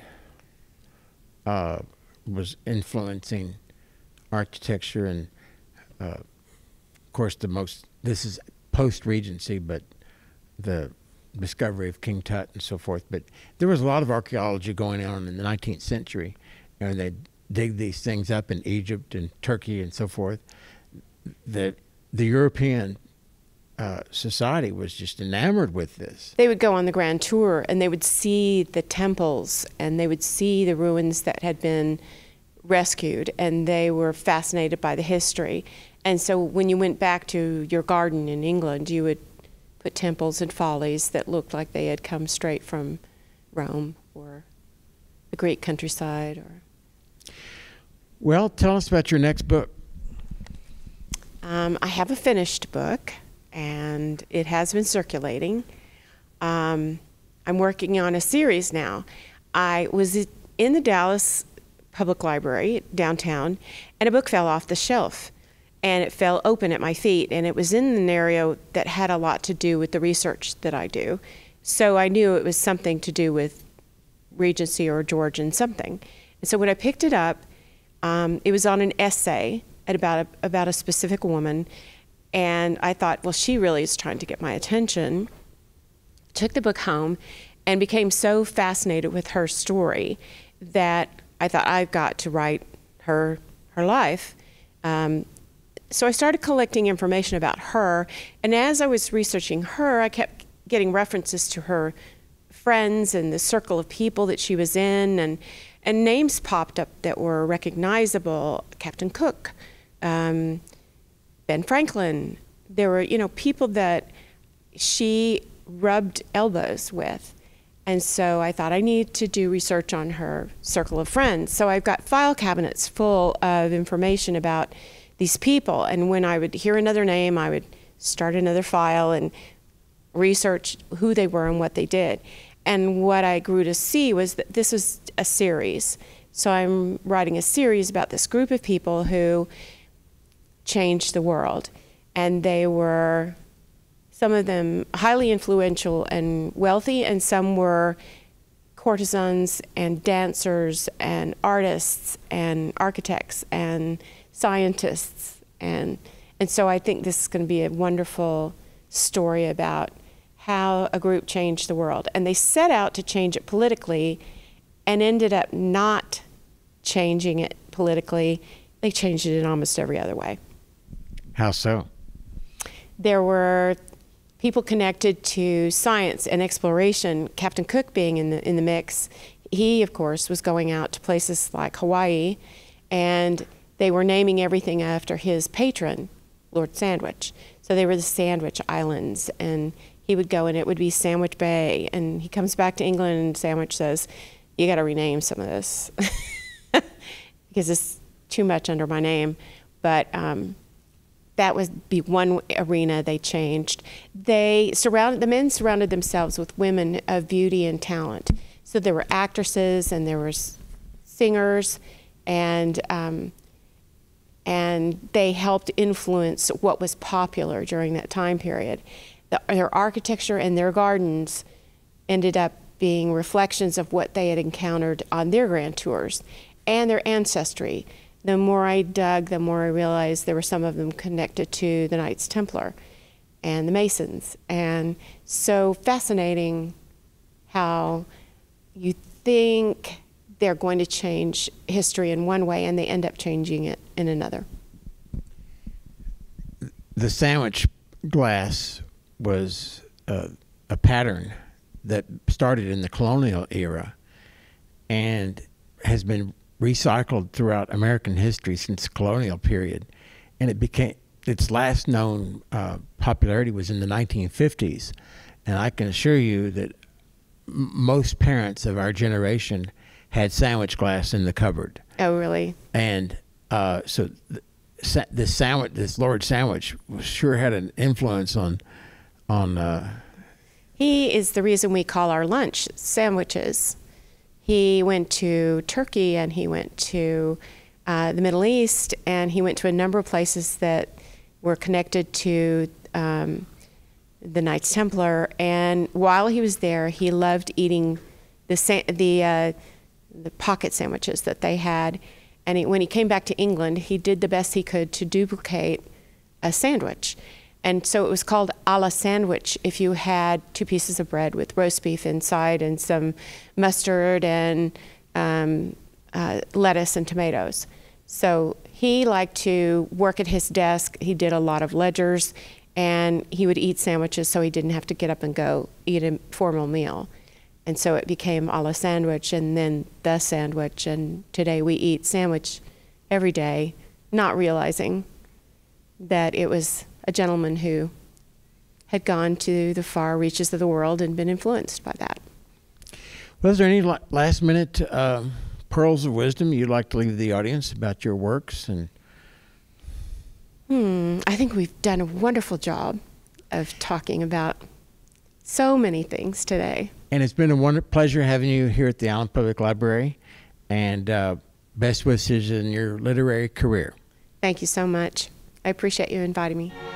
was influencing architecture, and of course this is post-Regency, but the discovery of King Tut and so forth. But there was a lot of archaeology going on in the 19th century, and they dig these things up in Egypt and Turkey and so forth. The European society was just enamored with this. They would go on the grand tour, and they would see the temples, and they would see the ruins that had been rescued, and they were fascinated by the history. And so when you went back to your garden in England, you would put temples and follies that looked like they had come straight from Rome or the Greek countryside. Well, tell us about your next book. I have a finished book, and it has been circulating. I'm working on a series now. I was in the Dallas Public Library downtown, and a book fell off the shelf, and it fell open at my feet, and it was in an area that had a lot to do with the research that I do. So I knew it was something to do with Regency or Georgian something. And so when I picked it up, it was on an essay about a specific woman, and I thought, well, she really is trying to get my attention. Took the book home and became so fascinated with her story that I thought, I've got to write her life. So I started collecting information about her, and as I was researching her, I kept getting references to her friends and the circle of people that she was in, and names popped up that were recognizable. Captain Cook, Ben Franklin. There were, people that she rubbed elbows with. And so I thought I need to do research on her circle of friends. So I've got file cabinets full of information about these people. And when I would hear another name, I would start another file and research who they were and what they did. And what I grew to see was that this was a series. So I'm writing a series about this group of people who changed the world. And they were, some of them highly influential and wealthy, and some were courtesans and dancers and artists and architects and scientists. And so I think this is going to be a wonderful story about how a group changed the world. And they set out to change it politically and ended up not changing it politically. They changed it in almost every other way. How so? There were people connected to science and exploration, Captain Cook being in the mix. He, of course, was going out to places like Hawaii, and they were naming everything after his patron, Lord Sandwich. So they were the Sandwich Islands, and he would go and it would be Sandwich Bay, and he comes back to England and Sandwich says, you got to rename some of this because it's too much under my name. But that would be one arena they changed. The men surrounded themselves with women of beauty and talent. So there were actresses and there were singers, and they helped influence what was popular during that time period. Their architecture and their gardens ended up being reflections of what they had encountered on their grand tours and their ancestry. The more I dug, the more I realized there were some of them connected to the Knights Templar and the Masons. And so fascinating how you think they're going to change history in one way and they end up changing it in another. The sandwich glass was a pattern that started in the colonial era and has been recycled throughout American history since the colonial period. And its last known popularity was in the 1950s. And I can assure you that most parents of our generation had sandwich glass in the cupboard. Oh, really? And so this Lord Sandwich sure had an influence on he is the reason we call our lunch sandwiches. He went to Turkey and he went to the Middle East, and he went to a number of places that were connected to the Knights Templar. And while he was there, he loved eating the pocket sandwiches that they had. And when he came back to England, he did the best he could to duplicate a sandwich. And so it was called a la sandwich if you had 2 pieces of bread with roast beef inside and some mustard and lettuce and tomatoes. So he liked to work at his desk. He did a lot of ledgers, and he would eat sandwiches so he didn't have to get up and go eat a formal meal. And so it became a la sandwich and then the sandwich. And today we eat sandwich every day, not realizing that it was a gentleman who had gone to the far reaches of the world and been influenced by that. Well, is there any last minute pearls of wisdom you'd like to leave the audience about your works? And I think we've done a wonderful job of talking about so many things today. And it's been a pleasure having you here at the Allen Public Library, and best wishes in your literary career. Thank you so much. I appreciate you inviting me.